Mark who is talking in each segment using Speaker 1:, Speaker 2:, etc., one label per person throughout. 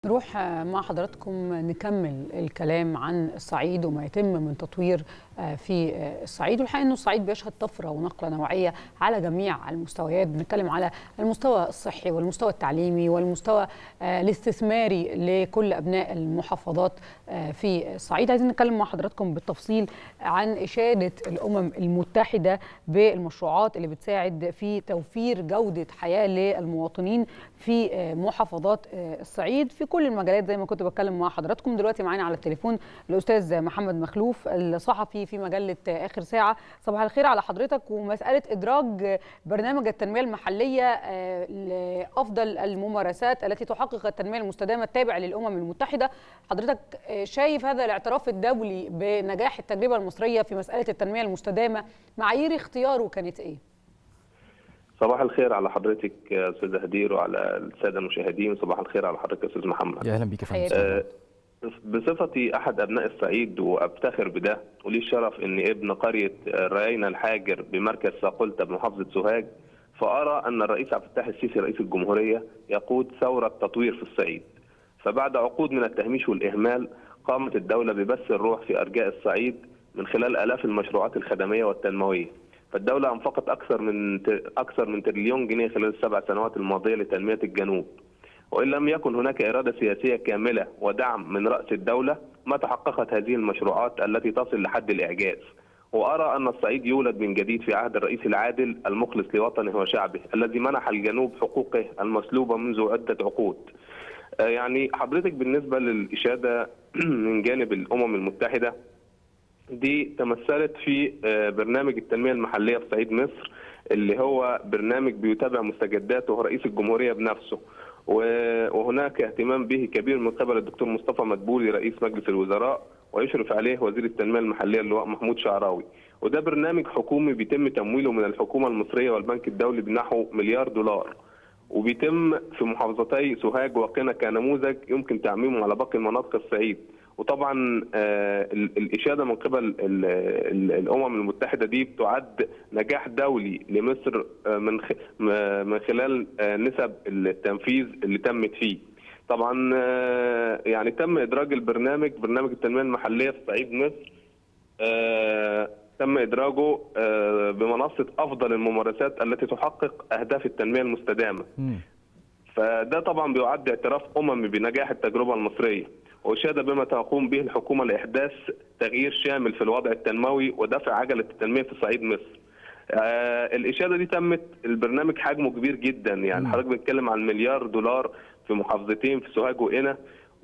Speaker 1: نروح مع حضراتكم نكمل الكلام عن الصعيد وما يتم من تطوير في الصعيد، والحقيقة أنه الصعيد بيشهد طفرة ونقلة نوعية على جميع المستويات. بنتكلم على المستوى الصحي والمستوى التعليمي والمستوى الاستثماري لكل أبناء المحافظات في الصعيد. عايزين نتكلم مع حضراتكم بالتفصيل عن إشادة الأمم المتحدة بالمشروعات اللي بتساعد في توفير جودة حياة للمواطنين في محافظات الصعيد في كل المجالات زي ما كنت بتكلم مع حضراتكم. دلوقتي معانا على التليفون الأستاذ محمد مخلوف الصحفي في مجلة آخر ساعة. صباح الخير على حضرتك. ومسألة إدراج برنامج التنمية المحلية لأفضل الممارسات التي تحقق التنمية المستدامة التابع للأمم المتحدة، حضرتك شايف هذا الاعتراف الدولي بنجاح التجربة المصرية في مسألة التنمية المستدامة، معايير اختياره كانت إيه؟
Speaker 2: صباح الخير على حضرتك يا استاذ هدير وعلى الساده المشاهدين. صباح الخير على حضرتك يا استاذ محمد.
Speaker 3: يا اهلا بيك يا فندم.
Speaker 2: بصفتي احد ابناء الصعيد وافتخر بده، ولي الشرف اني ابن قريه رينا الحاجر بمركز صاقلتة بمحافظه سوهاج، فارى ان الرئيس عبد الفتاح السيسي رئيس الجمهوريه يقود ثوره تطوير في الصعيد. فبعد عقود من التهميش والاهمال قامت الدوله ببث الروح في ارجاء الصعيد من خلال الاف المشروعات الخدميه والتنمويه. فالدولة أنفقت أكثر من تريليون جنيه خلال ال7 سنوات الماضية لتنمية الجنوب، وإن لم يكن هناك إرادة سياسية كاملة ودعم من رأس الدولة ما تحققت هذه المشروعات التي تصل لحد الإعجاز. وأرى أن الصعيد يولد من جديد في عهد الرئيس العادل المخلص لوطنه وشعبه الذي منح الجنوب حقوقه المسلوبة منذ عدة عقود. يعني حضرتك بالنسبة للإشادة من جانب الأمم المتحدة دي تمثلت في برنامج التنمية المحلية في صعيد مصر، اللي هو برنامج بيتابع مستجداته رئيس الجمهورية بنفسه، وهناك اهتمام به كبير من قبل الدكتور مصطفى مدبولي رئيس مجلس الوزراء، ويشرف عليه وزير التنمية المحلية اللواء محمود شعراوي. وده برنامج حكومي بيتم تمويله من الحكومة المصرية والبنك الدولي بنحو $1 مليار، وبيتم في محافظتي سوهاج وقنا كنموذج يمكن تعميمه على باقي مناطق الصعيد. وطبعا الإشادة من قبل الأمم المتحدة دي بتعد نجاح دولي لمصر من خلال نسب التنفيذ اللي تمت فيه. طبعا يعني تم إدراج برنامج التنمية المحلية في صعيد مصر، تم إدراجه بمنصة أفضل الممارسات التي تحقق أهداف التنمية المستدامة. فده طبعا بيعد اعتراف أممي بنجاح التجربة المصرية، وإشادة بما تقوم به الحكومة لإحداث تغيير شامل في الوضع التنموي ودفع عجلة التنمية في صعيد مصر. الإشادة دي تمت، البرنامج حجمه كبير جدا، يعني حضرتك بنتكلم عن $1 مليار في محافظتين في سوهاج وقنا،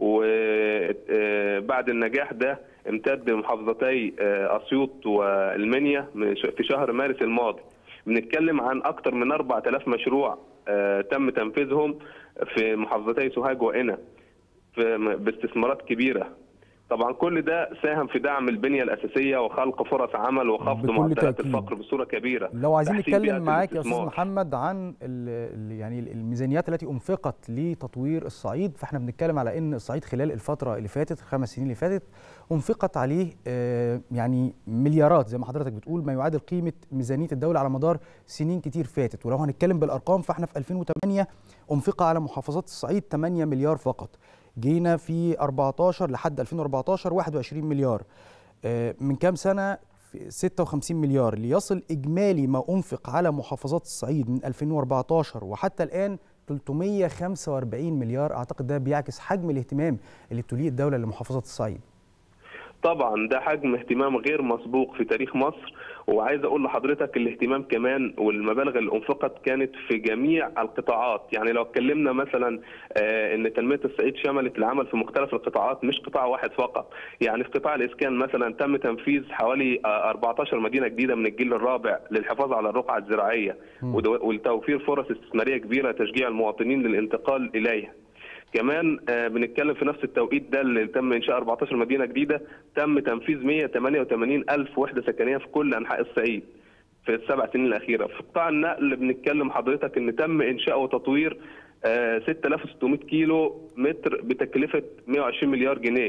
Speaker 2: وبعد النجاح ده امتد محافظتي أسيوط والمنيا في شهر مارس الماضي. بنتكلم عن أكثر من 4000 مشروع تم تنفيذهم في محافظتي سوهاج وقنا باستثمارات كبيرة. طبعا كل ده ساهم في دعم البنية الأساسية وخلق فرص عمل وخفض معدلات الفقر بصورة كبيرة.
Speaker 3: لو عايزين نتكلم معاك يا أستاذ محمد عن يعني الميزانيات التي أنفقت لتطوير الصعيد، فاحنا بنتكلم على أن الصعيد خلال الفترة اللي فاتت 5 سنين اللي فاتت أنفقت عليه يعني مليارات زي ما حضرتك بتقول، ما يعادل قيمة ميزانية الدولة على مدار سنين كتير فاتت. ولو هنتكلم بالأرقام فاحنا في 2008 أنفق على محافظات الصعيد 8 مليار فقط، جينا في 14 لحد 2014 21 مليار، من كام سنة 56 مليار، ليصل إجمالي ما أنفق على محافظات الصعيد من 2014 وحتى الآن 345 مليار. أعتقد ده بيعكس حجم الاهتمام اللي بتوليه الدولة لمحافظات الصعيد.
Speaker 2: طبعا ده حجم اهتمام غير مسبوق في تاريخ مصر، وعايز اقول لحضرتك الاهتمام كمان والمبالغ اللي انفقت كانت في جميع القطاعات. يعني لو اتكلمنا مثلا ان تنميه الصعيد شملت العمل في مختلف القطاعات مش قطاع واحد فقط. يعني في قطاع الاسكان مثلا تم تنفيذ حوالي 14 مدينه جديده من الجيل الرابع للحفاظ على الرقعه الزراعيه ولتوفير فرص استثماريه كبيره تشجيع المواطنين للانتقال اليها. كمان بنتكلم في نفس التوقيت ده اللي تم انشاء 14 مدينه جديده تم تنفيذ 188 الف وحده سكنيه في كل انحاء الصعيد في ال7 سنين الاخيره. في قطاع النقل بنتكلم حضرتك ان تم انشاء وتطوير 6600 كيلو متر بتكلفه 120 مليار جنيه،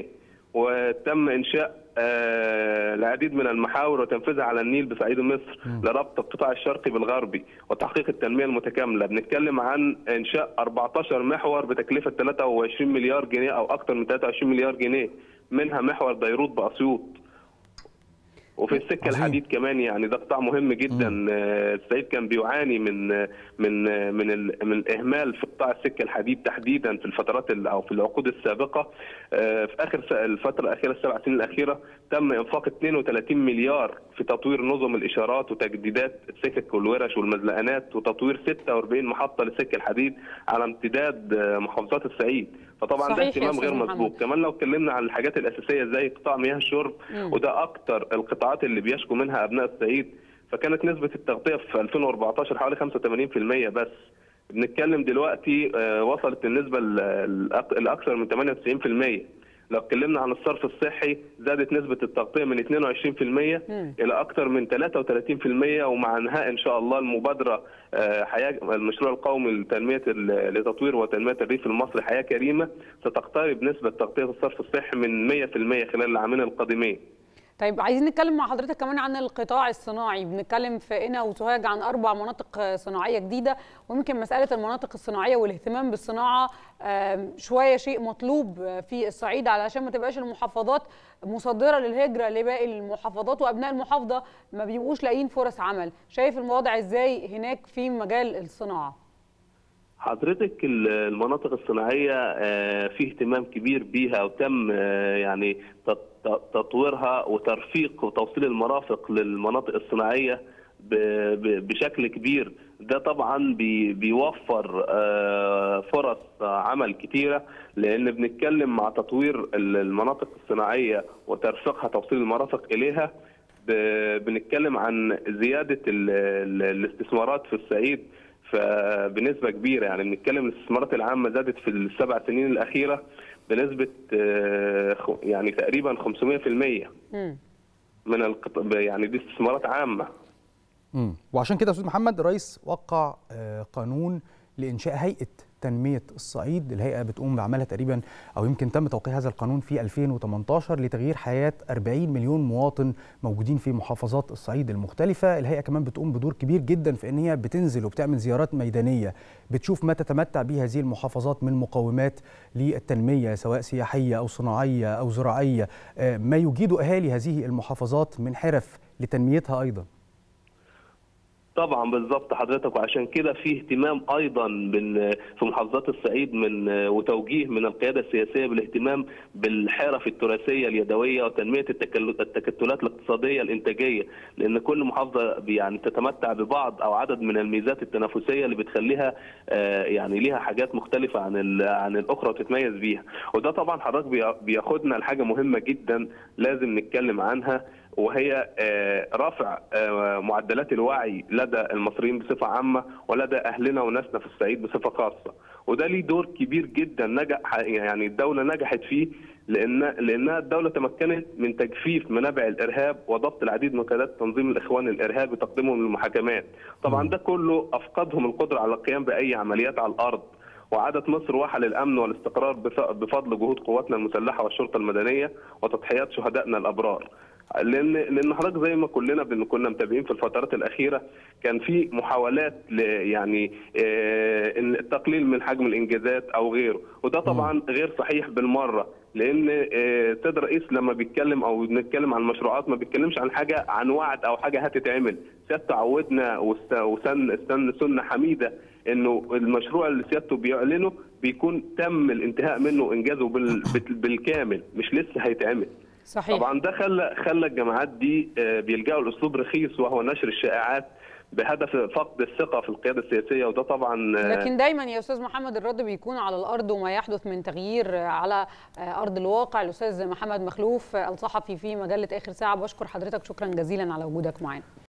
Speaker 2: وتم انشاء العديد من المحاور وتنفيذها على النيل بصعيد مصر لربط القطاع الشرقي بالغربي وتحقيق التنميه المتكامله. بنتكلم عن انشاء 14 محور بتكلفه 23 مليار جنيه او اكثر من 23 مليار جنيه، منها محور ديروت باسيوط. وفي السكه الحديد كمان، يعني ده قطاع مهم جدا. الصعيد كان بيعاني من الاهمال في قطاع السكه الحديد تحديدا في الفترات او في العقود السابقه. في اخر الفتره الاخيره ال7 سنين الاخيره تم انفاق 32 مليار في تطوير نظم الاشارات وتجديدات السكك والورش والمزلقانات وتطوير 46 محطه للسكه الحديد على امتداد محافظات الصعيد. فطبعا ده اهتمام غير مسبوق. كمان لو اتكلمنا عن الحاجات الاساسيه زي قطاع مياه الشرب، وده اكتر القطاعات اللي بيشكو منها ابناء الصعيد، فكانت نسبه التغطيه في 2014 حوالي 85%. بس بنتكلم دلوقتي وصلت النسبه الاكثر من 98%. لو اتكلمنا عن الصرف الصحي، زادت نسبة التغطية من 22% إلى أكثر من 33%. ومع انهاء إن شاء الله المبادرة المشروع القومي لتطوير وتنمية الريف المصري حياة كريمة، ستقترب نسبة تغطية الصرف الصحي من 100% خلال العامين القادمين.
Speaker 1: طيب عايزين نتكلم مع حضرتك كمان عن القطاع الصناعي. بنتكلم في قنا وسوهاج عن 4 مناطق صناعيه جديده، ويمكن مساله المناطق الصناعيه والاهتمام بالصناعه شويه شيء مطلوب في الصعيد علشان ما تبقاش المحافظات مصدره للهجره لباقي المحافظات وابناء المحافظه ما بيبقوش لاقيين فرص عمل. شايف الوضع ازاي هناك في مجال الصناعه؟
Speaker 2: حضرتك المناطق الصناعيه في اهتمام كبير بيها، وتم يعني تطويرها وترفيق وتوصيل المرافق للمناطق الصناعيه بشكل كبير. ده طبعا بيوفر فرص عمل كتيره، لان بنتكلم مع تطوير المناطق الصناعيه وترفيقها توصيل المرافق اليها، بنتكلم عن زياده الاستثمارات في الصعيد فبنسبه كبيره. يعني بنتكلم الاستثمارات العامه زادت في ال7 سنين الاخيره بنسبه يعني تقريبا 500% من يعني دي استثمارات عامه.
Speaker 3: وعشان كده استاذ محمد الرئيس وقع قانون لانشاء هيئه تنميه الصعيد. الهيئه بتقوم بعملها تقريبا، او يمكن تم توقيع هذا القانون في 2018 لتغيير حياه 40 مليون مواطن موجودين في محافظات الصعيد المختلفه. الهيئه كمان بتقوم بدور كبير جدا في ان هي بتنزل وبتعمل زيارات ميدانيه، بتشوف ما تتمتع به هذه المحافظات من مقومات للتنميه سواء سياحيه او صناعيه او زراعيه، ما يجيد اهالي هذه المحافظات من حرف لتنميتها ايضا.
Speaker 2: طبعا بالظبط حضرتك، وعشان كده في اهتمام ايضا في محافظات الصعيد وتوجيه من القياده السياسيه بالاهتمام بالحرف التراثيه اليدويه وتنميه التكتلات الاقتصاديه الانتاجيه، لان كل محافظه يعني تتمتع ببعض او عدد من الميزات التنافسيه اللي بتخليها يعني ليها حاجات مختلفه عن الاخرى وتتميز بيها. وده طبعا حضرتك بياخدنا لحاجه مهمه جدا لازم نتكلم عنها، وهي رفع معدلات الوعي لدى المصريين بصفة عامة ولدى أهلنا وناسنا في الصعيد بصفة خاصة. وده ليه دور كبير جدا نجح، يعني الدولة نجحت فيه لأنها الدولة تمكنت من تجفيف منابع الإرهاب وضبط العديد من قيادات تنظيم الإخوان الإرهابي وتقديمهم للمحاكمات. طبعا ده كله أفقدهم القدرة على القيام بأي عمليات على الأرض، وعادت مصر واحة للأمن والاستقرار بفضل جهود قواتنا المسلحة والشرطة المدنية وتضحيات شهدائنا الأبرار. لان حضرتك زي ما كلنا كنا متابعين في الفترات الاخيره كان في محاولات يعني التقليل من حجم الانجازات او غيره، وده طبعا غير صحيح بالمره، لان السيد الرئيس لما بيتكلم او بنتكلم عن المشروعات ما بيتكلمش عن حاجه عن وعد او حاجه هتتعمل. سيادته عودنا وسن سنه حميده انه المشروع اللي سيادته بيعلنه بيكون تم الانتهاء منه وانجازه بالكامل، مش لسه هيتعمل.
Speaker 1: صحيح.
Speaker 2: طبعا ده خلى الجماعات دي بيلجأوا لاسلوب رخيص وهو نشر الشائعات بهدف فقد الثقه في القياده السياسيه، وده طبعا
Speaker 1: لكن دايما يا استاذ محمد الرد بيكون على الارض وما يحدث من تغيير على ارض الواقع. الاستاذ محمد مخلوف الصحفي في مجله اخر ساعه، بشكر حضرتك شكرا جزيلا على وجودك معنا.